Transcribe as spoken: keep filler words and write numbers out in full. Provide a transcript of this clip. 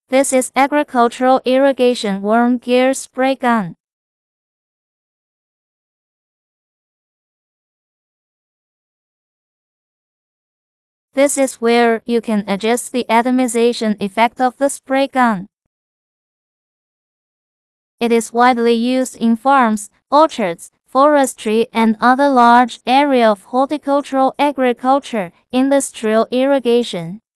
This is agricultural irrigation worm gear spray gun. This is where you can adjust the atomization effect of the spray gun. It is widely used in farms, orchards, forestry and other large area of horticultural agriculture, industrial irrigation.